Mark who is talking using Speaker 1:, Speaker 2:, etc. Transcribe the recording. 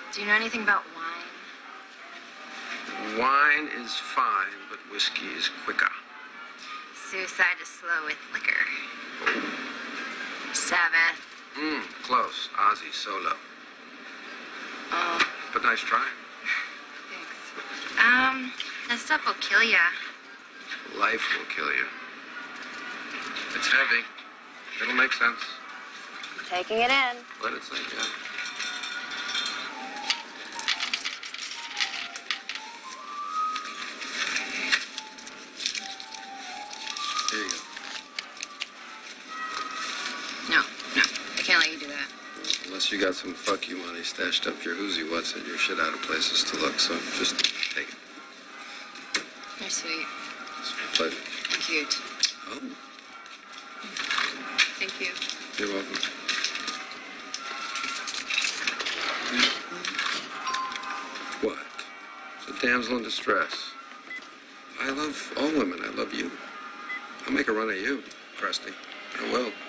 Speaker 1: Do you know anything about wine?
Speaker 2: Wine is fine, but whiskey is quicker.
Speaker 1: Suicide is slow with liquor. Sabbath.
Speaker 2: Close. Ozzy solo.
Speaker 1: Oh.
Speaker 2: But nice try.
Speaker 1: Thanks. That stuff will kill ya.
Speaker 2: Life will kill you. It's heavy. It'll make sense.
Speaker 1: Taking it in.
Speaker 2: Let it sink in. Here you go.
Speaker 1: No, I can't let you do that.
Speaker 2: Unless you got some fuck you money stashed up your whoozy what's and your shit out of places to look, so just take it.
Speaker 1: You're sweet.
Speaker 2: It's my pleasure.
Speaker 1: And cute.
Speaker 2: Oh.
Speaker 1: Thank you.
Speaker 2: You're welcome. What? It's a damsel in distress. I love all women. I love you. I'll make a run of you, Krusty. I will.